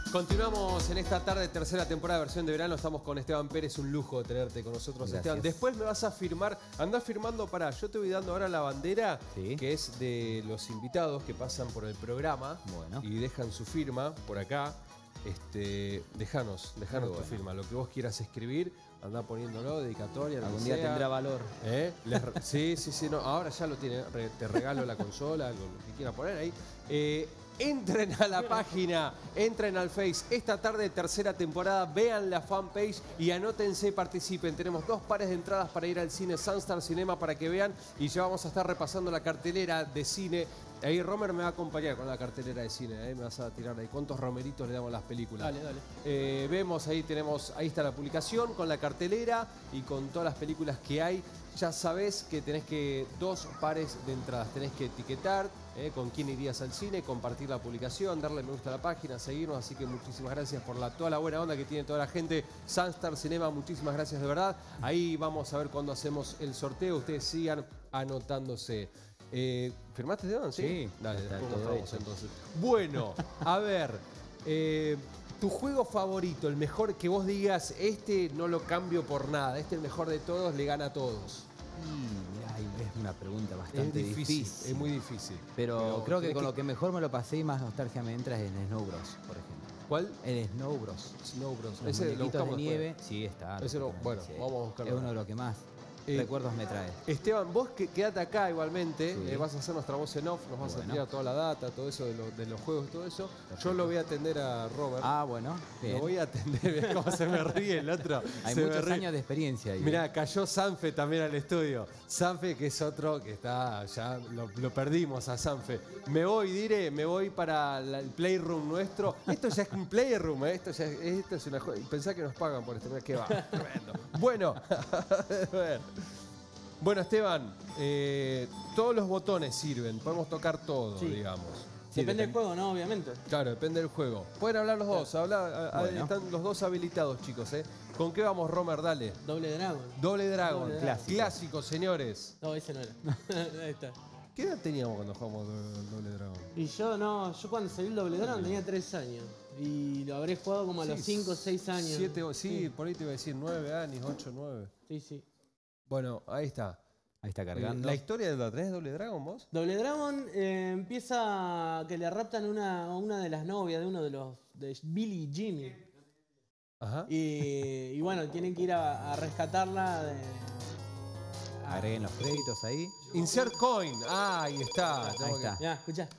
Continuamos en esta tarde, tercera temporada de versión de verano. Estamos con Esteban Pérez, un lujo tenerte con nosotros. Gracias. Esteban. Después me vas a firmar, andás firmando, yo te voy dando ahora la bandera, que es de los invitados que pasan por el programa y dejan su firma por acá. Dejanos tu firma, lo que vos quieras escribir, andá poniéndolo, dedicatoria, algún día tendrá valor. Sí, no, ahora ya lo tiene, te regalo la consola, lo que quiera poner ahí. Entren a la página, entren al Face. Esta tarde, tercera temporada, vean la fanpage y anótense, participen. Tenemos 2 pares de entradas para ir al cine Sunstar Cinema para que vean, y ya vamos a estar repasando la cartelera de cine. Ahí Romer me va a acompañar con la cartelera de cine, me vas a tirar ahí. ¿Cuántos romeritos le damos a las películas? Dale. Vemos, ahí está la publicación con la cartelera y con todas las películas que hay. Ya sabés que tenés 2 pares de entradas. Tenés que etiquetar con quién irías al cine, compartir la publicación, darle me gusta a la página, seguirnos. Así que muchísimas gracias por toda la buena onda que tiene toda la gente. Sunstar Cinema, muchísimas gracias de verdad. Ahí vamos a ver cuándo hacemos el sorteo. Ustedes sigan anotándose. ¿Firmaste, Esteban? Sí. Dale, está después todo mostramos hecho. entonces. Bueno, a ver. Tu juego favorito, el mejor que vos digas, no lo cambio por nada, el mejor de todos, le gana a todos. Es una pregunta bastante difícil. Es muy difícil. Pero creo que con lo que mejor me lo pasé y más nostalgia me entra es en Snow Bros, por ejemplo. ¿Cuál? El Snow Bros. Snow Bros. Los Ese lo buscamos de nieve. después. Sí, está. Bueno, vamos a buscarlo. Es uno de los que más recuerdos me trae. Esteban, vos quedate acá igualmente, Sí. vas a hacer nuestra voz en off, nos vas a tirar toda la data, todo eso de los juegos y todo eso. Perfecto. Yo lo voy a atender a Robert. Bueno. Bien. Lo voy a atender, mirá cómo se me ríe el otro. Hay muchos años de experiencia ahí. Mirá, cayó Sanfe también al estudio. Sanfe, que es otro que está, ya lo perdimos a Sanfe. Me voy para el playroom nuestro. Esto ya es un playroom, esto es una joda. Pensá que nos pagan por esto, mirá que va, tremendo. Bueno, a ver. Bueno, Esteban, todos los botones sirven, podemos tocar todo, digamos. Sí, depende del juego, ¿no? Obviamente. Claro, depende del juego. Pueden hablar los dos, están los dos habilitados, chicos. ¿Con qué vamos, Romer? Dale. Doble Dragon. Doble Dragon, clásico, señores. No, ese no era. Ahí está. ¿Qué edad teníamos cuando jugamos Doble Dragon? Y yo cuando salió el Doble Dragon tenía 3 años. Y lo habré jugado como a los 5 o 6 años. 7, sí, por ahí te iba a decir 9 años, 8, 9. Sí. Bueno, ahí está. Ahí está cargando. ¿La historia de la tenés Doble Dragon vos? Doble Dragon empieza que le raptan a una de las novias de uno de Billy y Jimmy. Ajá. Y bueno, tienen que ir a rescatarla. Agreguen los créditos ahí. Insert coin. Ahí está. Ahí está. Ya, escuchá.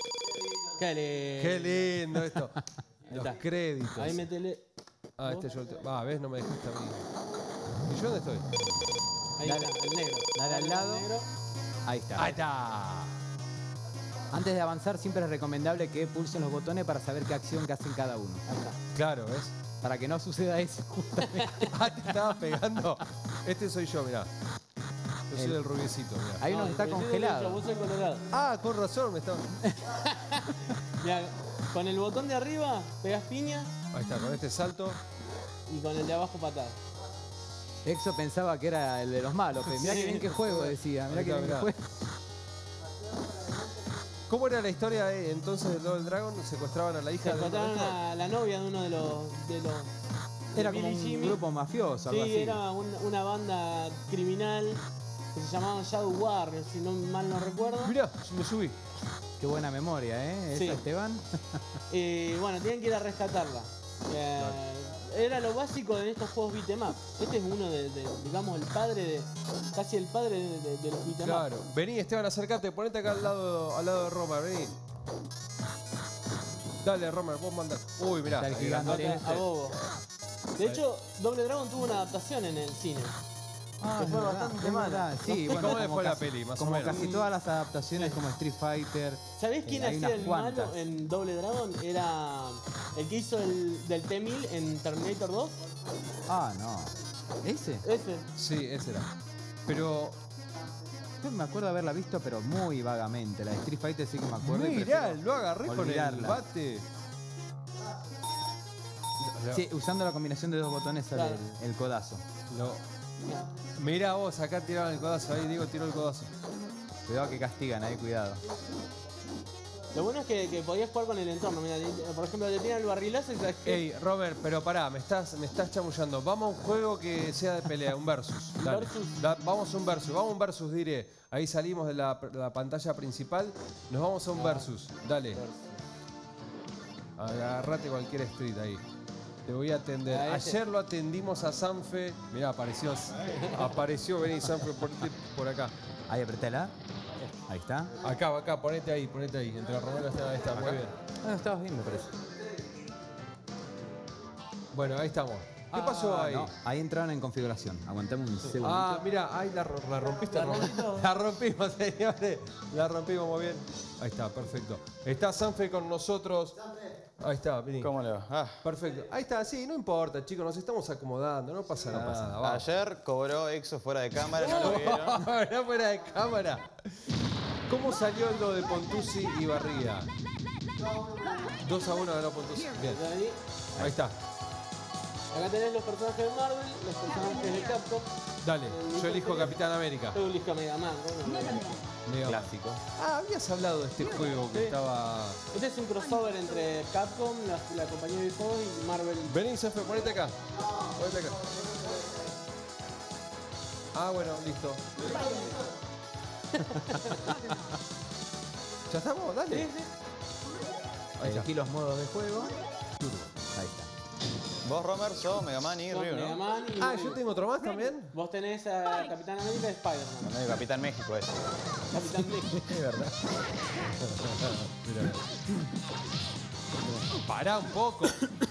Qué lindo esto. Los créditos. Ahí metele. ¿Ves? No me dejaste a mí. ¿Y yo dónde estoy? Ahí está, el negro. Dale al lado. Ahí está. Ahí está. Antes de avanzar, siempre es recomendable que pulsen los botones para saber qué acción que hacen cada uno. Ahí está. Claro, ¿ves? Para que no suceda eso, justamente. Te estaba pegando. Este soy yo, mirá. Yo soy el rubiecito, mirá. Ahí uno está congelado. Vos sos colorado. Con razón me estaba... Mirá, con el botón de arriba pegás piña. Ahí está, con este salto. Y con el de abajo patada. Exo pensaba que era el de los malos. Mirá que bien que juego, decía. Mirá que bien que juego. ¿Cómo era la historia entonces del Double Dragon? ¿Secuestraban a la hija? Secuestraron a la novia de uno de los era como un grupo mafioso, algo así. Sí, era una banda criminal que se llamaban Shadow Warriors, si no mal no recuerdo. Mirá, me subí. Qué buena memoria, ¿eh? Sí. Esa, Esteban. Bueno, tenían que ir a rescatarla. Era lo básico de estos juegos beat'em up. Este es uno digamos, casi el padre de los beat'em up. Claro. Vení, Esteban, acércate, ponete acá al lado de Romer, vení. Dale, Romer, vos mandás. Uy, mirá. A Bobo. De hecho, Double Dragon tuvo una adaptación en el cine. Que fue bastante mala. Sí, bueno, ¿cómo le fue la peli? Más o menos. Como casi todas las adaptaciones, como Street Fighter. ¿Sabés quién hacía el malo en Double Dragon? Era el que hizo del T-1000 en Terminator 2. No. ¿Ese? Ese. Sí, ese era. Pero... Yo me acuerdo de haberla visto, pero muy vagamente. La de Street Fighter sí que me acuerdo. Mirá, lo agarré con el bate. Sí, usando la combinación de 2 botones sale el codazo. Mirá vos, acá tiraron el codazo. Ahí Diego tiró el codazo. Cuidado que castigan, ahí, cuidado. Lo bueno es que podías jugar con el entorno. Mira, por ejemplo, te tiran el barrilazo y sabes que. Ey, Robert, pero pará, me estás chamullando. Vamos a un juego que sea de pelea, un versus. Dale. ¿Versus? Vamos a un versus, diré. Ahí salimos de la pantalla principal, nos vamos a un versus. Dale. Agarrate cualquier street ahí. Te voy a atender. Ayer lo atendimos a Sanfe. Mirá, apareció, vení Sanfe, por acá. Ahí apretala. Ahí está. Acá, ponete ahí. Entre Romero ahí está, muy bien. Ah, estabas bien, me parece. Bueno, ahí estamos. ¿Qué pasó ahí? No, ahí entraron en configuración. Aguantamos un segundo. Ah, mira, ahí la rompiste. La rompimos, señores. La rompimos muy bien. Ahí está, perfecto. Está Sanfe con nosotros. Ahí está, vení. ¿Cómo le va? Perfecto. Ahí está, sí, no importa, chicos, nos estamos acomodando, no pasa nada. Vamos. Ayer cobró Exo fuera de cámara, no lo vieron. No fuera de cámara. ¿Cómo salió lo de Pontuzzi y Barriga? 2-1 ganó Pontuzzi. Bien. Ahí está. Acá tenés los personajes de Marvel, los personajes de Capcom. Dale, yo elijo Capitán América. Yo elijo Mega Man, ¿no? Clásico. Ah, habías hablado de este juego que estaba. Este es un crossover entre Capcom, la compañía de juegos y Marvel. Vení, Sanfe, ponete acá. Ponete acá. Ah, bueno, listo. ¿Ya estamos? Dale. Sí, sí. Ahí está. Aquí los modos de juego. Turbo. Ahí está. Vos, Romer, sos Mega Man y Son Ryu, Mega ¿no? Man y Ah, Ryu. yo tengo otro más también. Vos tenés a Capitán América y Spider-Man. Medio Capitán México ese. Capitán México. Es verdad. Mira. Pará un poco.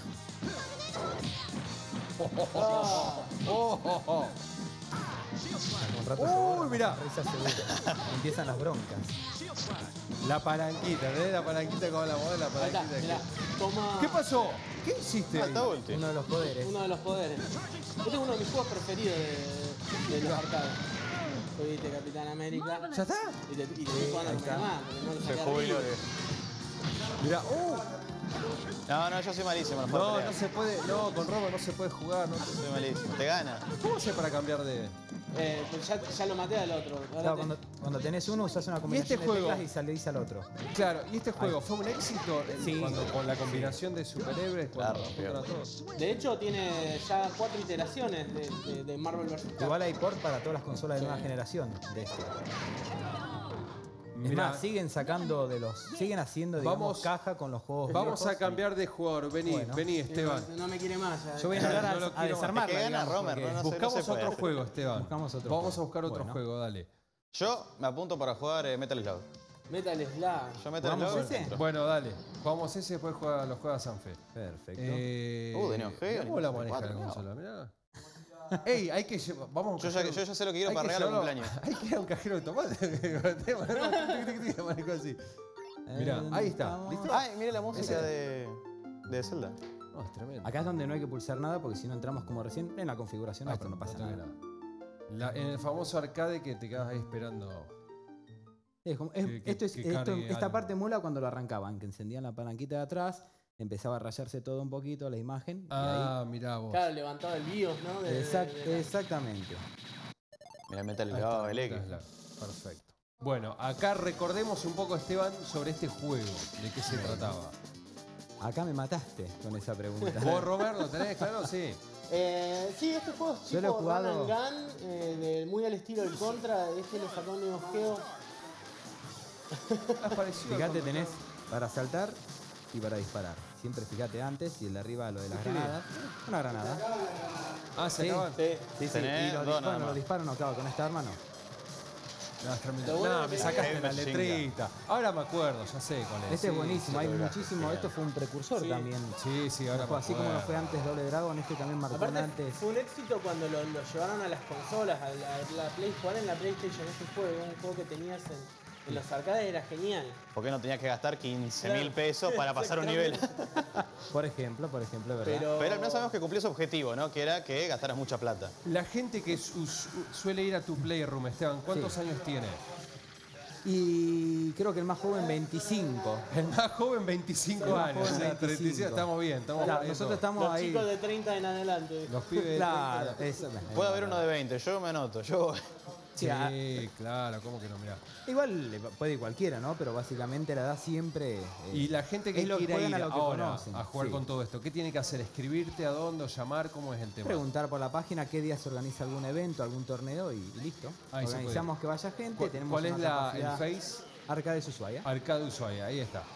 Un rato Uy, mirá. risa segura. Empiezan las broncas. La palanquita, ¿tenés la palanquita como la modelo? La Ahí está, palanquita. mirá. Toma ¿Qué pasó? ¿Qué hiciste? Falta ulti. Uno de los poderes. uno de los poderes. Este es uno de mis juegos preferidos de los arcades. Hoy viste Capitán América. ¿Ya está? Y te jugando ahí con está. Mega Man, porque no lo Se saqué jubiló. arriba. Mirá, No, yo soy malísimo en los no, juegos de no pelea. se puede, no, con Robo no se puede jugar. No. Soy malísimo. Te gana. ¿Cómo hace para cambiar de...? Pues ya lo maté al otro. Ahora Claro, cuando tenés uno, usás una combinación este de juego? teclas y salís al otro. Claro, ¿y este juego fue un éxito Sí. cuando con la combinación de superhéroes? Claro, Cuando juntan a todos? De hecho, tiene ya 4 iteraciones de Marvel vs. Capcom. Igual hay port para todas las consolas de nueva generación de este. Es Mirá, más, siguen sacando siguen haciendo, digamos, Vamos- caja con los juegos vamos a viejos. cambiar de jugador. Vení, Bueno. vení, Esteban. No me quiere más ya. Yo voy a entrar No lo a quiero más. desarmarla, Es que gana digamos, Romer, porque- no Buscamos se puede. otro juego, Esteban. Buscamos otro Vamos a juego. buscar otro Bueno. juego, dale. Yo me apunto para jugar Metal Slug. Metal Slug. Yo Metal ¿Jugamos Slug. ese? entro. Bueno, dale. Jugamos ese, después lo juega Sanfe. Perfecto. De Neo Geo, ¿Cómo la maneja la 4, consola? Mirá. Ey, hay que llevar. Vamos a un Yo cajero- ya sé lo que quiero hay para que regalo de llevarlo- cumpleaños. Hay que ir a un cajero automático. Manejo así. Mirá, ahí está. ¿Listo? Ay, mire la música de Zelda. No, es tremendo. Acá es donde no hay que pulsar nada porque si no entramos como recién en la configuración, Ahí esto no pasa toca nada. en el famoso arcade que te quedas ahí esperando. Es como- Que esta cargue algo. parte mula cuando lo arrancaban, que encendían la palanquita de atrás, empezaba a rayarse todo un poquito la imagen. Ah, mirá vos. Claro, levantaba el BIOS, ¿no? Y ahí, exactamente. Mira, Metal Ahí está, Slug, el X. Perfecto. Bueno, acá recordemos un poco, Esteban, sobre este juego, de qué se trataba. Acá me mataste con esa pregunta. ¿Vos, Robert, lo tenés claro? Sí. Sí, este juego es Yo lo he tipo run jugado- and gun, muy al estilo del Contra. Este lo sacó Neo Geo. ¿Has parecido? Fíjate, tenés para saltar y para disparar. Siempre fíjate antes y el de arriba lo de las ¿Qué bien? granadas. Una granada. Ah, se Sí. acaban. Sí. Sí, sí. Tenés Y dos los, nada bueno, más. los disparos no, claro, con esta arma no. No, es tremendo. Lo bueno No, que me tiene- sacaste la Machine letrita. Ahora me acuerdo, ya sé cuál es. Este es Sí, buenísimo, hay sí, muchísimo. sí. Esto fue un precursor Sí. también. Sí, sí, ahora me Así como acuerdo. no fue antes Doble Dragon, este también marcó Aparte, antes. fue un éxito cuando lo llevaron a las consolas, a la Play, jugar en la PlayStation. Este juego, un juego que tenías en los arcades, era genial. ¿Por qué no tenías que gastar 15 Claro. mil pesos para pasar un nivel? Por ejemplo, es verdad. Pero, Pero al menos sabemos que cumplió su objetivo, ¿no? Que era que gastaras mucha plata. La gente que suele ir a tu Playroom, Esteban, ¿cuántos Sí. años tiene? Y creo que el más joven 25. El más joven, 25 El más años. joven, sí, 25. 35. Estamos bien, estamos Claro, bien. nosotros estamos los ahí. chicos de 30 en adelante. Los pibes de Claro, 30. eso. Puede haber uno de 20, yo me anoto. Yo Sí, Sí, claro, ¿cómo que no? Mirá. igual puede ir cualquiera, ¿no? Pero básicamente la edad siempre... Y la gente que es lo que quiera juegan ir a lo que ahora conocen. a jugar Sí. con todo esto, ¿qué tiene que hacer? ¿Escribirte a dónde o llamar? ¿Cómo es el tema? Preguntar por la página qué día se organiza algún evento, algún torneo y listo. Ahí se puede. Organizamos que vaya gente, ¿Cuál, tenemos cuál es una el capacidad- Face? Arcades Ushuaia. Arcade Ushuaia, ahí está.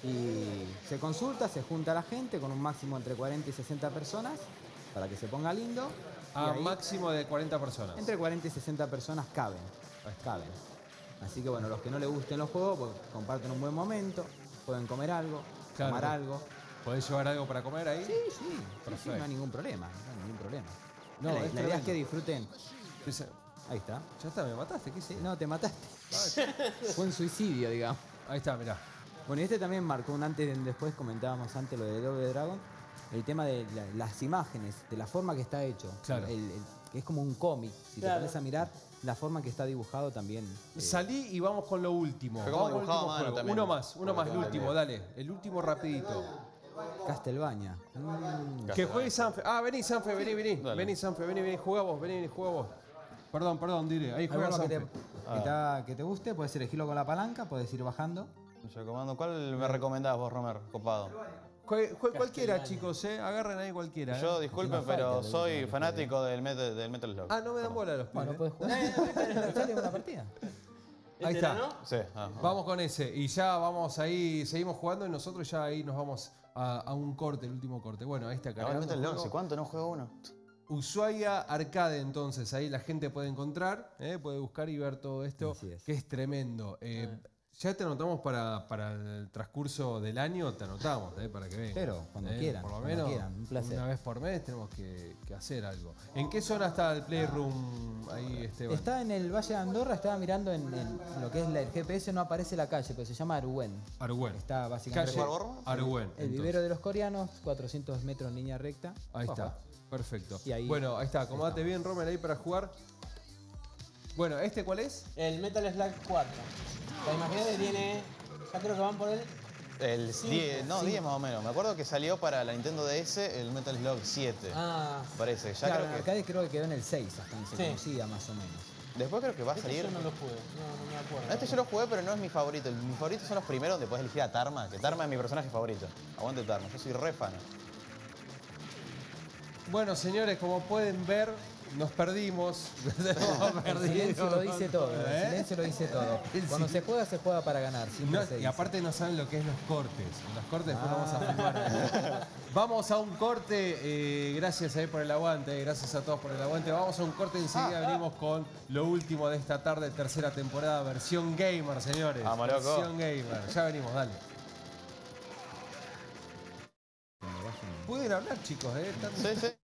Y se consulta, se junta la gente con un máximo entre 40 y 60 personas para que se ponga lindo. Y A ahí, máximo de 40 personas. entre 40 y 60 personas caben. Caben. Así que bueno, los que no les gusten los juegos, pues comparten un buen momento, pueden comer algo, Claro. tomar algo. ¿Podés llevar algo para comer ahí? Sí, sí, Perfecto. no hay ningún problema. No hay ningún problema. No, la es la idea es tremendo. que disfruten. Dice, Ahí está. ya está, me mataste, ¿qué hice? Sí, no, te mataste. Fue un suicidio, digamos. Ahí está, mirá. Bueno, y este también marcó un antes y un después, comentábamos antes lo de Double Dragon, el tema de las imágenes, de la forma que está hecho. Claro. Que es como un cómic, si Claro. te pones a mirar, la forma que está dibujado también. Salí y vamos con lo último. Fue como Vamos con el dibujado último a mano juego. también. Uno más, el Porque último, dale. El último rapidito. Castlevania. Que juegue Sanfe. Ah, vení, Sanfe, vení. Dale. Vení, Sanfe, vení, juega vos, juega vos. Perdón, Dire. Ahí juega Alguno que Sanfe. que te guste, puedes elegirlo con la palanca, puedes ir bajando. Yo comando. ¿Cuál me recomendás vos, Romer? Copado. Juegue cualquiera, chicos, agarren ahí cualquiera. Yo, disculpen, Final pero Fighter, soy Final fanático del Metal Slug. Ah, no me dan bola los Bueno, pibes. puedes jugar. Sale una partida. Ahí ¿Este está. era, no? Sí. Vamos con ese. Y ya vamos ahí, seguimos jugando y nosotros ya ahí nos vamos a un corte, el último corte. Bueno, ahí está Ahora cargando. Metal el Slug, juego. ¿hace cuánto no juego uno? Ushuaia Arcade, entonces, ahí la gente puede encontrar, puede buscar y ver todo esto, Así es. que es tremendo. Ya te anotamos para el transcurso del año, te anotamos, para que vengan. Pero, cuando quieran, Por lo cuando menos, quieran, un placer. una vez por mes tenemos que hacer algo. ¿En qué zona está el Playroom ahí, Esteban? Está en el Valle de Andorra, estaba mirando en lo que es el GPS, no aparece la calle, pero se llama Aruen. Argüen. Está básicamente Calle Barborma? Argüen. el entonces. vivero de los coreanos, 400 metros en línea recta. Ahí Ojo. está, perfecto. Y ahí- bueno, ahí está, acomódate bien, Romer, ahí para jugar. Bueno, ¿este cuál es? El Metal Slug 4. La imagínate tiene. Ya creo que van por él. El Sí, 10, no, sí. 10 más o menos. Me acuerdo que salió para la Nintendo DS el Metal Slug 7. Ah, Parece. Ya Claro, creo en que. arcade creo que quedó en el 6, hasta donde se Sí. conocía más o menos. Después creo que va a este salir. yo no lo jugué. No me acuerdo. Este yo lo jugué, pero no es mi favorito. Mis favoritos son los primeros donde puedes elegir a Tarma, que Tarma es mi personaje favorito. Aguante Tarma, yo soy re fan. Bueno, señores, como pueden ver, nos perdimos. El silencio lo dice todo, el ¿Eh? silencio lo dice todo. El Cuando se juega para ganar, siempre No, se y dice. aparte no saben lo que es los cortes. En los cortes después vamos a filmar. Vamos a un corte. Gracias por el aguante. Gracias a todos por el aguante. Vamos a un corte. Enseguida venimos con lo último de esta tarde, tercera temporada, versión gamer, señores. Vamos, loco. Versión gamer. Ya venimos, dale. Pueden hablar, chicos, ¿eh? Están- Sí, sí.